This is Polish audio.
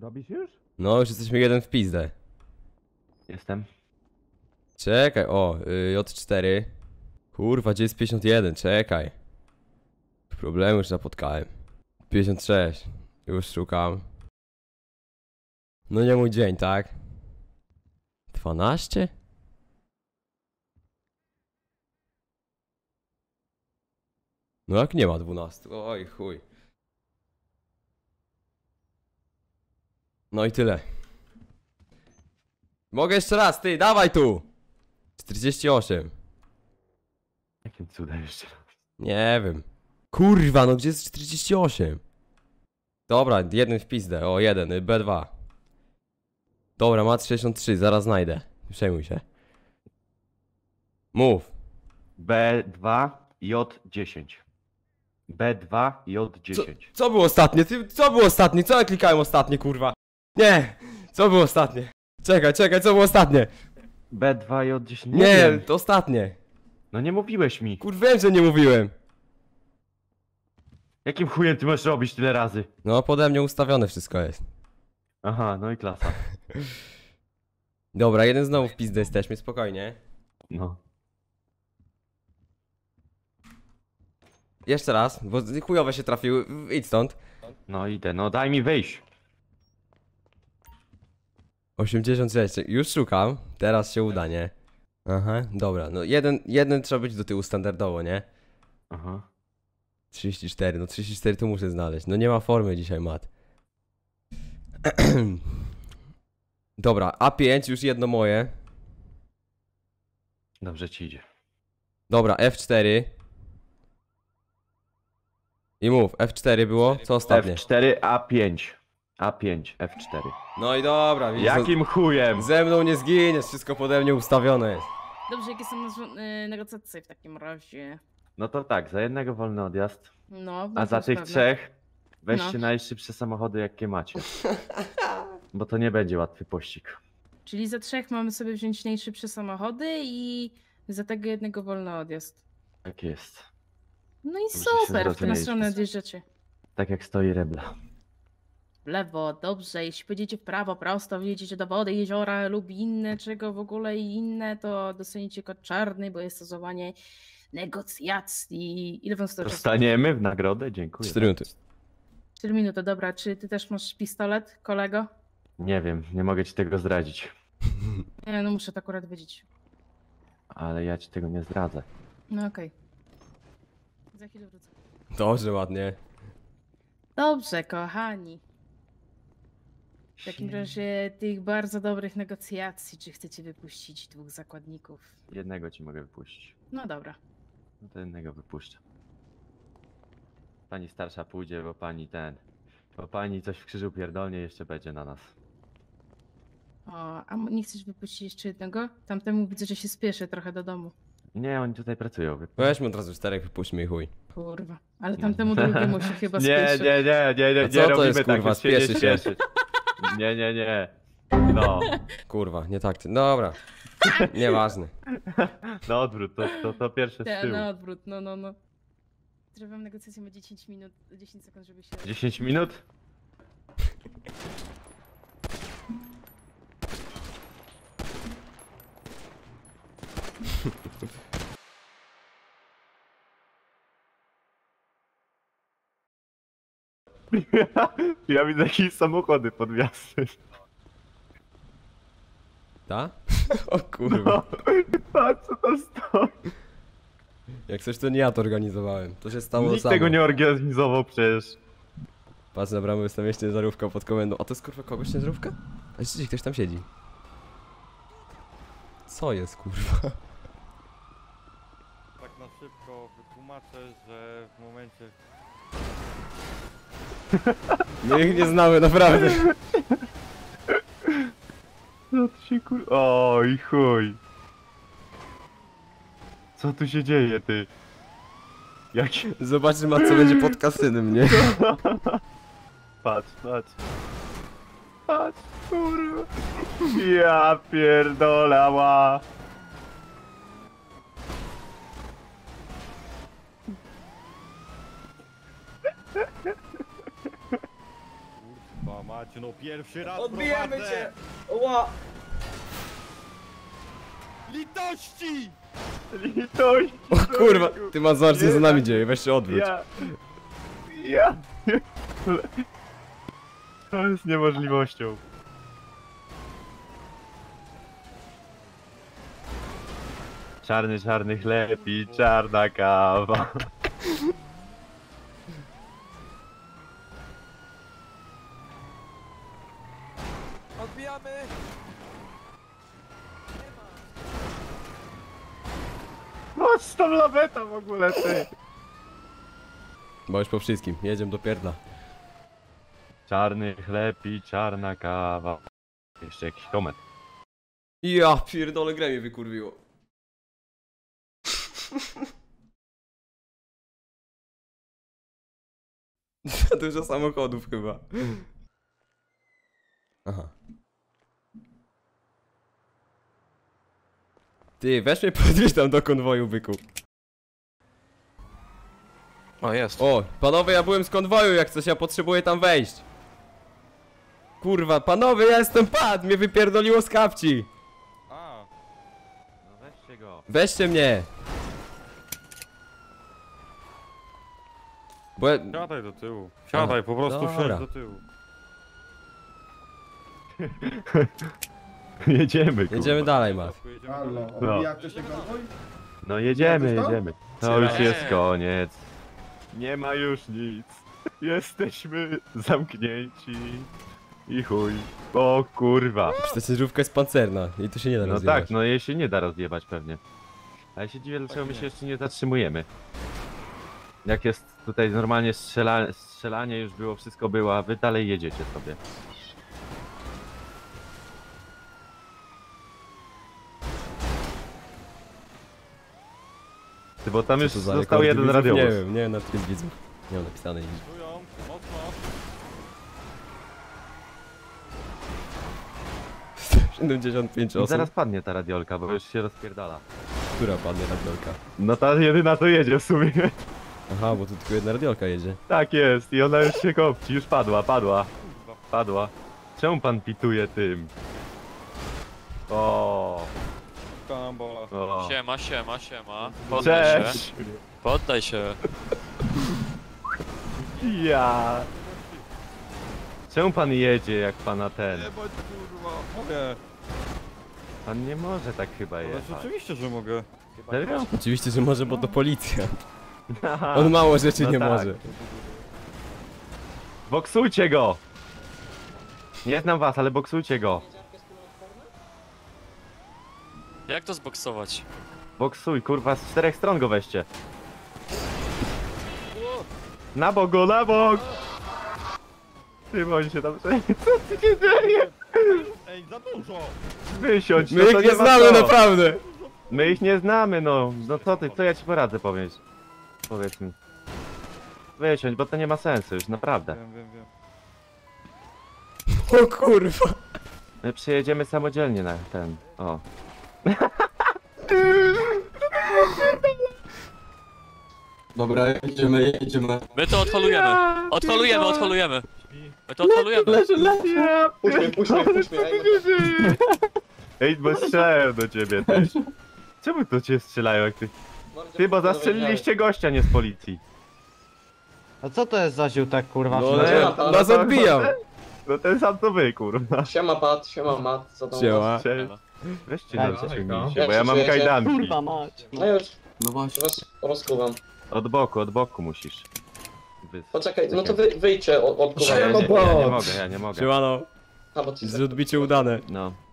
Robisz już? No, już jesteśmy jeden w pizdę. Jestem. Czekaj, o, J4. Kurwa, gdzie jest 51? Czekaj. Problemu już napotkałem. 56. Już szukam. No nie mój dzień, tak? 12? No jak nie ma 12? Oj chuj. No i tyle. Mogę jeszcze raz, ty, dawaj tu! 48. Jakim cudem jeszcze? Nie wiem. Kurwa, no gdzie jest 48? Dobra, jeden w pizdę. O, jeden, B2. Dobra, mat 63, zaraz znajdę. Nie przejmuj się. Mów. B2 J10. B2 J10. Co było ostatnie? Ty, co było ostatnie? Co ja klikałem ostatnie, kurwa? Nie! Co było ostatnie? Czekaj, co było ostatnie? B2 J10. Nie, wiem. to ostatnie. No nie mówiłeś mi. Kurwa, wiem, że nie mówiłem. Jakim chujem ty masz robić tyle razy? No, pode mnie ustawione wszystko jest. Aha, no i klasa. Dobra, jeden znowu w pizdę jesteśmy, spokojnie. No. Jeszcze raz, bo chujowe się trafiły. Idź stąd. No idę, no daj mi wyjść. 86, już szukam. Teraz się uda, nie? Aha, dobra, no jeden trzeba być do tyłu standardowo, nie? Aha. 34, no 34 to muszę znaleźć. No nie ma formy dzisiaj, mat. Dobra, A5 już jedno moje. Dobrze ci idzie. Dobra, F4. I mów, F4 było? Co ostatnie? F4 A5. A5 F4. No i dobra, widzisz, Jakim chujem? ze mną nie zginiesz, wszystko pode mnie ustawione jest. Dobrze, jakie są negocjacje w takim razie? No to tak, za jednego wolny odjazd. No, A za tych pewne. trzech weźcie No. najszybsze samochody jakie macie. Bo to nie będzie łatwy pościg. Czyli za trzech mamy sobie wziąć najszybsze samochody i za tego jednego wolny odjazd. Tak jest. No i Dobrze się super, w którą zrozumieliśmy. stronę odjeżdżacie? Tak jak stoi Rebla. W lewo, dobrze, jeśli pójdziecie w prawo, prosto, wyjedziecie do wody, jeziora lub inne, czego w ogóle i inne, to dostaniecie kod czarny, bo jest to złamanie negocjacji. Ile wam to czasu? Dostaniemy w nagrodę? Dziękuję. 4 minuty. 4 minuty, dobra. Czy ty też masz pistolet, kolego? Nie wiem, nie mogę ci tego zdradzić. Nie, no muszę to akurat wiedzieć. Ale ja ci tego nie zdradzę. No okej. Za chwilę wrócę. Dobrze, ładnie. Dobrze, kochani. W takim razie tych bardzo dobrych negocjacji, czy chcecie wypuścić dwóch zakładników? Jednego ci mogę wypuścić. No dobra. No to jednego wypuszczę. Pani starsza pójdzie, bo pani coś w krzyżu pierdolnie jeszcze będzie na nas. O, a nie chcesz wypuścić jeszcze jednego? Tamtemu widzę, że się spieszy trochę do domu. Nie, oni tutaj pracują. Weźmy od razu 4, wypuśćmy i chuj. Kurwa. Ale tamtemu drugiemu się chyba Nie, spieszy. nie A co to robimy jest, kurwa, tak, spieszy nie się? śpieszy. Nie. No, Kurwa, nie tak. Dobra. Nieważne. na odwrót, to pierwsze z Te, tyłu. na odwrót, no. Trwam negocjację, ma 10 minut, 10 sekund, żeby się... 10 minut? Ja widzę jakieś samochody pod miastem. Ta? O kurwa. Patrz co to stoi. Jak coś to nie ja to organizowałem. To się stało Nikt samo. tego nie organizował przecież. Patrz na bramę ustawienie ciężarówka pod komendą. A to jest kurwa kogoś ciężarówka? A rzeczywiście ktoś tam siedzi. Co jest kurwa? Tak na szybko wytłumaczę, że w momencie... My ich nie znamy naprawdę. Co tu się kur... Oj chuj. Co tu się dzieje ty? Jaki... Zobaczymy co będzie pod kasynem, nie? Patrz. Patrz, kurwa. Ja pierdolała. Kurwa Kurwa macie, no pierwszy raz Odbijemy prowadzę. cię! Ła! Litości! Litość! O kurwa, ty ma zobacz, co za nami dzieje, weź się odwróć. Ja... To jest niemożliwością. Czarny chleb i czarna kawa. Odbijamy! Chodź tam laweta w ogóle, ty. Bo już po wszystkim, jedziemy do pierdla. Czarny chleb i czarna kawa. Jeszcze jakiś koment. Ja pierdolę, grę mnie wykurwiło. Za dużo samochodów chyba. Aha. Ty, weź mnie podwieź tam do konwoju, byku. O, jest. O, panowie, ja byłem z konwoju, jak coś, ja potrzebuję tam wejść. Kurwa, panowie, ja jestem pad, mnie wypierdoliło z kapci. A, No weźcie go. Weźcie mnie. Bo ja... siadaj do tyłu. Siadaj, po prostu dobra. wsiądź do tyłu. Jedziemy, kurwa. Jedziemy dalej, Mat. Pojedziemy Halo, dalej. No. odbija ktoś ten konwój? No jedziemy, Jakoś to? jedziemy. To już Nie. jest koniec. Nie ma już nic. Jesteśmy zamknięci. I chuj. O kurwa. Przecież ta ciężarówka jest pancerna i tu się nie da No rozjechać. tak, no jej się nie da rozjebać pewnie. Ale się dziwię, dlaczego my się jeszcze nie zatrzymujemy. Jak jest tutaj normalnie strzelanie już było, wszystko było, a wy dalej jedziecie sobie. Ty, bo tam już Co to za został rekordy jeden widzów? radiowóz. Nie wiem na tryb widzów. Nie mam napisanej nic. Czują, mocno. 75 osób. Zaraz padnie ta radiolka, bo już się rozpierdala. Która padnie radiolka? No ta jedyna to jedzie w sumie. Aha, bo tu tylko jedna radiolka jedzie. Tak jest i ona już się kopci, już padła. Czemu pan pituje tym? O. Karambola. O. Siema, siema, siema. Poddaj się. Cześć! Poddaj się. Ja. Czemu pan jedzie jak pana ten? Nie bądź kurwa. Mogę. Pan nie może tak chyba Ale jechać. oczywiście, że mogę. Serio? Oczywiście, że może, bo to policja. On mało rzeczy no nie tak. może. Boksujcie go! Nie znam was, ale boksujcie go. Jak to zboksować? Boksuj, kurwa, z 4 stron go weźcie. Na bok go, na bok! Ty bądź się tam... Co ty się dzieje? Ej, za dużo! Wysiądź, My no ich to nie ma znamy co. naprawdę! My ich nie znamy, no. No co ty, co ja ci poradzę powiedzieć? Powiedz mi. Wysiądź, bo to nie ma sensu już, naprawdę. Wiem. O kurwa! My przyjedziemy samodzielnie na ten, o. Dobra, jedziemy. My to odholujemy. Odholujemy. My to odholujemy. Leży. Ja Puść mnie, ej. Ej, bo strzelają do ciebie też. Czemu to cię strzelają jak ty? Ty, bo zastrzeliliście gościa, nie z policji. A co to jest za ziutek, kurwa? No, wszędzie? ale nas odbijał! No ten sam co wy, kurwa. Siema Pat, siema Mat, co tam u Siema. was? Cześć. Weźcie Daj, nas daj, ściągnijcie, Jak bo ja się mam czujecie? kajdanki. Kurwa mać. No już, No właśnie. Rozkuwam. Od boku musisz. Poczekaj, no to wyjdźcie od Ja kuwa. nie mogę. Siemano, A, bo ci z odbicie udane. No.